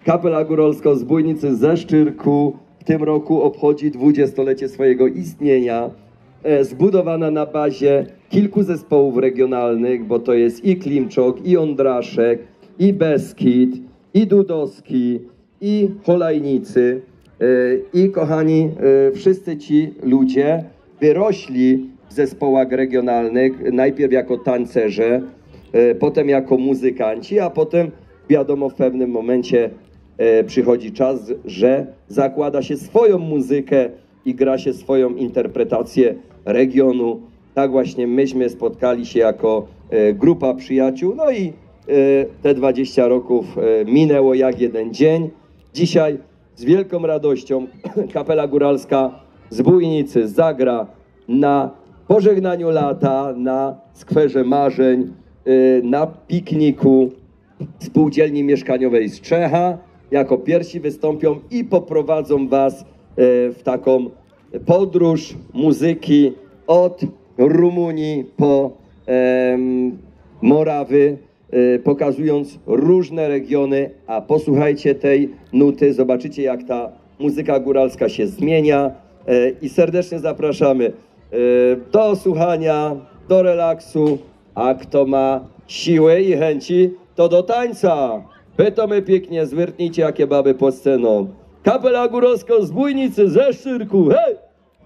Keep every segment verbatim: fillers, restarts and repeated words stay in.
Kapela Góralsko-Zbójnicy ze Szczyrku w tym roku obchodzi dwudziestolecie swojego istnienia. Zbudowana na bazie kilku zespołów regionalnych, bo to jest i Klimczok, i Ondraszek, i Beskid, i Dudowski, i Holajnicy. I kochani, wszyscy ci ludzie wyrośli w zespołach regionalnych, najpierw jako tancerze, potem jako muzykanci, a potem wiadomo w pewnym momencie przychodzi czas, że zakłada się swoją muzykę i gra się swoją interpretację regionu. Tak właśnie myśmy spotkali się jako grupa przyjaciół, no i te dwadzieścia roków minęło jak jeden dzień. Dzisiaj z wielką radością Kapela Góralska Zbójnicy zagra na pożegnaniu lata, na skwerze marzeń, na pikniku spółdzielni mieszkaniowej z Czecha. Jako pierwsi wystąpią i poprowadzą was w taką podróż muzyki od Rumunii po em, Morawy, e, pokazując różne regiony, a posłuchajcie tej nuty, zobaczycie jak ta muzyka góralska się zmienia e, i serdecznie zapraszamy e, do słuchania, do relaksu, a kto ma siły i chęci, to do tańca. Pytamy pięknie, zwyrtnijcie jakie baby pod sceną. Kapela Góralsko-Zbójnicy ze Szczyrku, hej!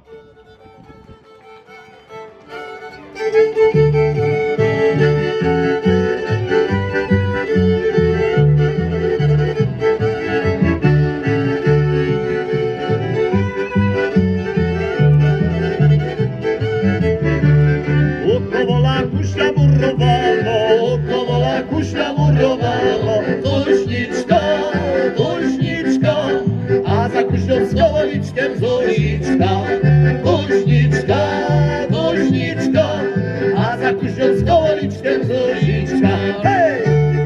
Okowola kuśnia murowano, okowola kuśnia murowano, kuśniczka, kuśniczka, a za kuśnią z kowaliczkiem Zoliczka. Kuśniczka, kuśniczka, a za kuśnią z kowaliczkiem Zoliczka. Hej!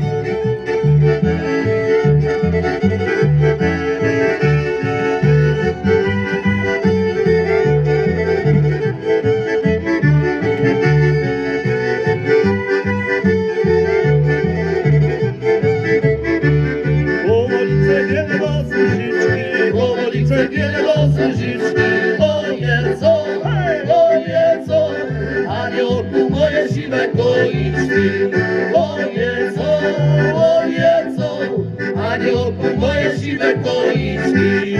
Wiele losy życzki, oje co, oje co, aniołku moje siwe koliczki. Oje co, oje co, aniołku moje siwe koliczki.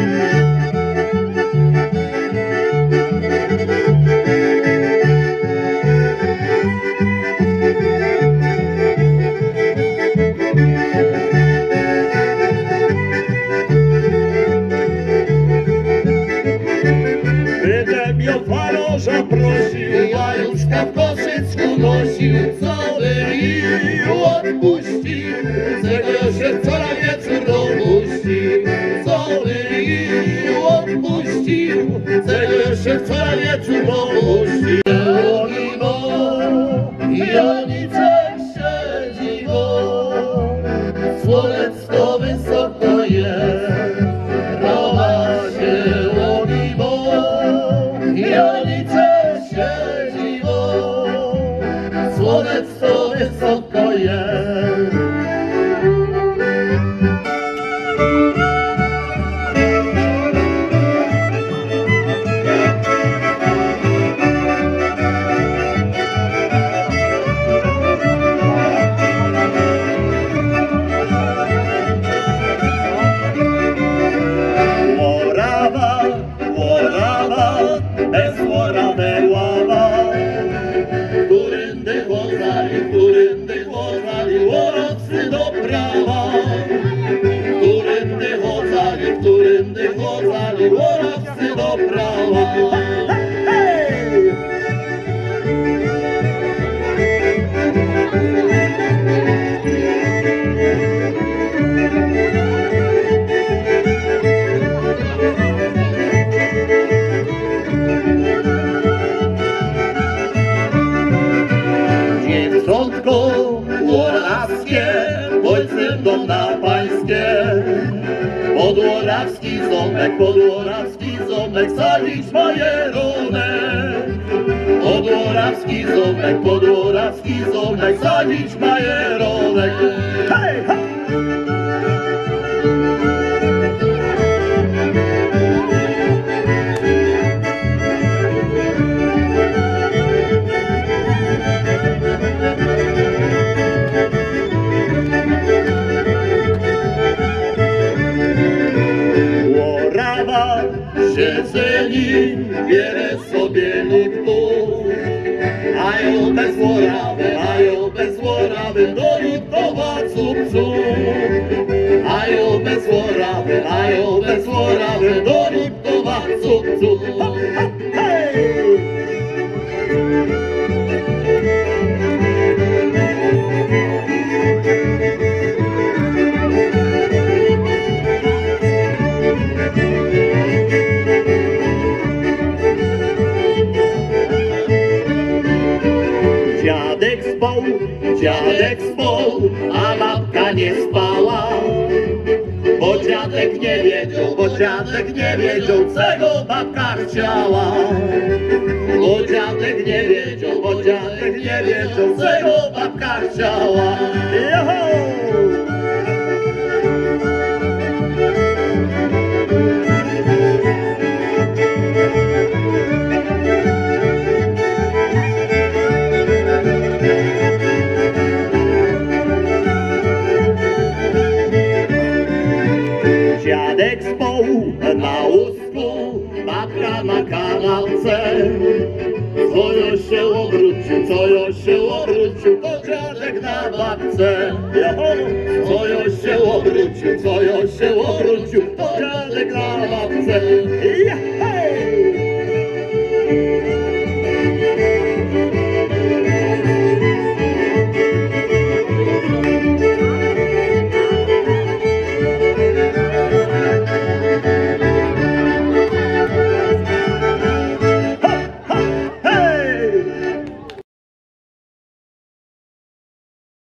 Faroża prosił, a Józka w Koszycku nosił, co bylił odpuścił, czego się wczoraj wieczór dopuścił. Co bylił odpuścił, czego się wczoraj wieczór dopuścił. Oni bo, i oni coś siedzi bo, słonecko wysoko jest, rowa się oni bo. I oni coś siedzi bo, słonecko wysoko jest. Morawa, Morawa, bez Morawy ława, którędy chłodali, którędy chłodali, łorocy do prawa. Którędy chłodali, którędy chłodali, łorocy do prawa. Hej! Dziewczątko łorawskie, ojcem dom na pańskie. Podłorawski ząbek, podłorawski ząbek, sadzić majeronek. Podłorawski ząbek, podłorawski ząbek, sadzić majeronek. Hej, hej! bezłorawy, mają bezłorawy, do Liptowa cup cup. Mają bezłorawy, mają bezłorawy, do Liptowa cup cup. Ha, ha, hej! Dziadek spał, dziadek spał, a babka nie spała. Bo dziadek nie wiedział, bo dziadek nie wiedział, czego babka chciała. Bo dziadek nie wiedział, bo dziadek nie wiedział, czego babka chciała. Joho! Dziadek spał na łóżku, babka na kanapce. Co ja się obrócił, co ja się obrócił, to dziadek na babce. Co ja się obrócił, co ja się obrócił, to dziadek na babce. Hej!